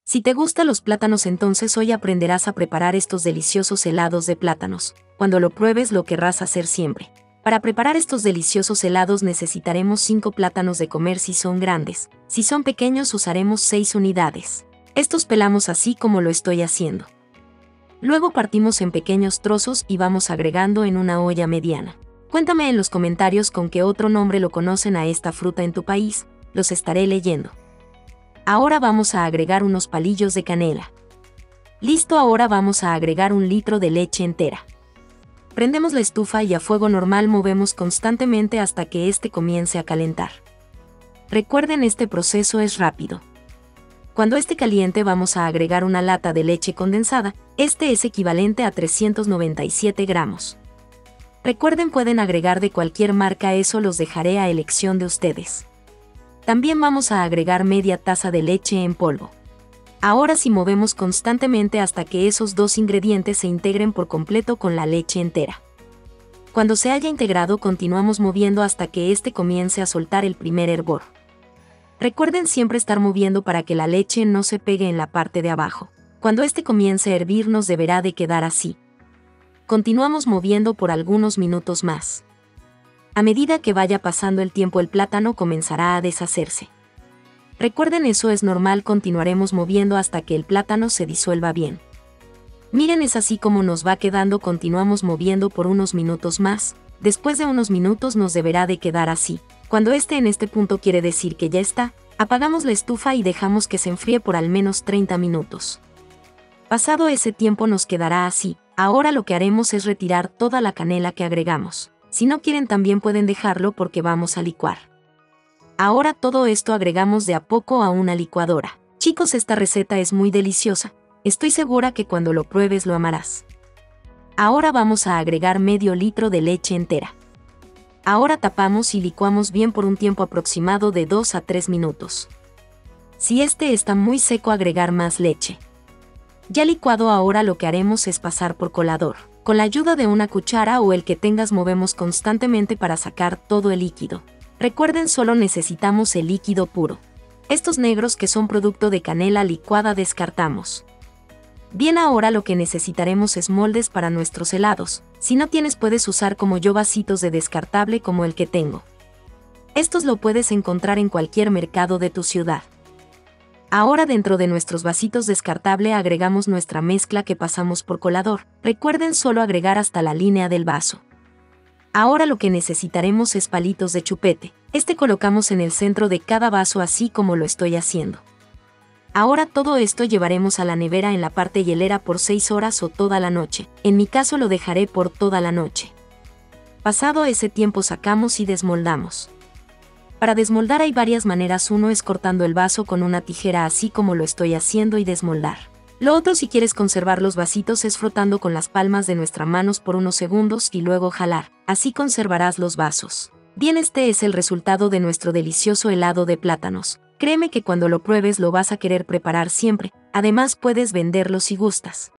Si te gustan los plátanos, entonces hoy aprenderás a preparar estos deliciosos helados de plátanos. Cuando lo pruebes lo querrás hacer siempre. Para preparar estos deliciosos helados necesitaremos 5 plátanos de comer si son grandes. Si son pequeños usaremos 6 unidades. Estos pelamos así como lo estoy haciendo. Luego partimos en pequeños trozos y vamos agregando en una olla mediana. Cuéntame en los comentarios con qué otro nombre lo conocen a esta fruta en tu país, los estaré leyendo. Ahora vamos a agregar unos palillos de canela. Listo, ahora vamos a agregar 1 litro de leche entera. Prendemos la estufa y a fuego normal movemos constantemente hasta que este comience a calentar. Recuerden, este proceso es rápido. Cuando esté caliente vamos a agregar una lata de leche condensada, este es equivalente a 397 gramos. Recuerden, pueden agregar de cualquier marca, eso los dejaré a elección de ustedes. También vamos a agregar media taza de leche en polvo. Ahora sí movemos constantemente hasta que esos 2 ingredientes se integren por completo con la leche entera. Cuando se haya integrado continuamos moviendo hasta que este comience a soltar el primer hervor. Recuerden siempre estar moviendo para que la leche no se pegue en la parte de abajo. Cuando este comience a hervir nos deberá de quedar así. Continuamos moviendo por algunos minutos más. A medida que vaya pasando el tiempo el plátano comenzará a deshacerse. Recuerden, eso es normal, continuaremos moviendo hasta que el plátano se disuelva bien. Miren, es así como nos va quedando, continuamos moviendo por unos minutos más. Después de unos minutos nos deberá de quedar así. Cuando esté en este punto quiere decir que ya está. Apagamos la estufa y dejamos que se enfríe por al menos 30 minutos. Pasado ese tiempo nos quedará así. Ahora lo que haremos es retirar toda la canela que agregamos. Si no quieren también pueden dejarlo porque vamos a licuar. Ahora todo esto agregamos de a poco a una licuadora. Chicos, esta receta es muy deliciosa. Estoy segura que cuando lo pruebes lo amarás. Ahora vamos a agregar medio litro de leche entera. Ahora tapamos y licuamos bien por un tiempo aproximado de 2 a 3 minutos. Si este está muy seco, agregar más leche. Ya licuado, ahora lo que haremos es pasar por colador. Con la ayuda de una cuchara o el que tengas movemos constantemente para sacar todo el líquido. Recuerden, solo necesitamos el líquido puro. Estos negros que son producto de canela licuada descartamos. Bien, ahora lo que necesitaremos es moldes para nuestros helados. Si no tienes puedes usar como yo vasitos de descartable como el que tengo. Estos lo puedes encontrar en cualquier mercado de tu ciudad. Ahora dentro de nuestros vasitos descartable agregamos nuestra mezcla que pasamos por colador. Recuerden solo agregar hasta la línea del vaso. Ahora lo que necesitaremos es palitos de chupete. Este colocamos en el centro de cada vaso así como lo estoy haciendo. Ahora todo esto llevaremos a la nevera en la parte hielera por 6 horas o toda la noche. En mi caso lo dejaré por toda la noche. Pasado ese tiempo sacamos y desmoldamos. Para desmoldar hay varias maneras, uno es cortando el vaso con una tijera así como lo estoy haciendo y desmoldar. Lo otro, si quieres conservar los vasitos, es frotando con las palmas de nuestras manos por unos segundos y luego jalar, así conservarás los vasos. Bien, este es el resultado de nuestro delicioso helado de plátanos. Créeme que cuando lo pruebes lo vas a querer preparar siempre, además puedes venderlo si gustas.